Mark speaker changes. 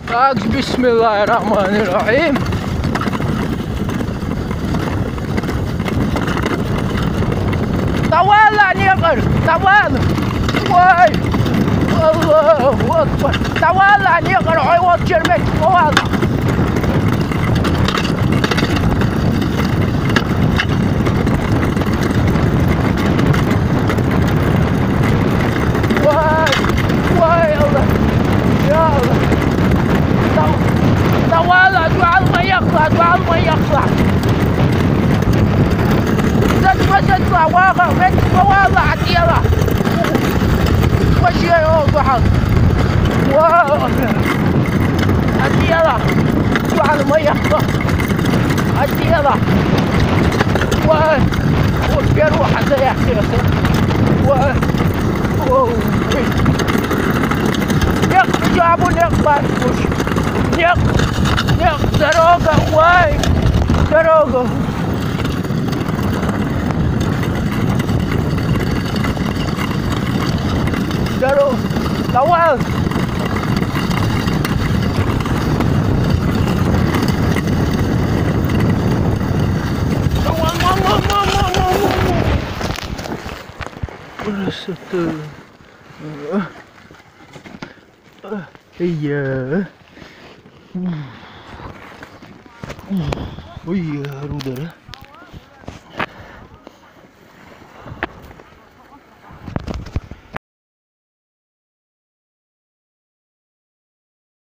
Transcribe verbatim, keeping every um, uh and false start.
Speaker 1: Tak, bismillahirrahmanirrahim. طوال نقر طوال واي الله اكبر طوال نقر عوض جرمك طوال واي واي الله يا الله طوال دعاء ما يقطع دعاء ما يقطع زد ما تطلع واقع من مواضع عتيرة وش يوضح واو عتيرة دعاء ما يقطع عتيرة واي وكير واحد يا أخي واي واو يق جابوا يقبل وش يق يق دروقة واي دروقة دارو طوال طوال ماما ماما ماما ورست iya iya rudara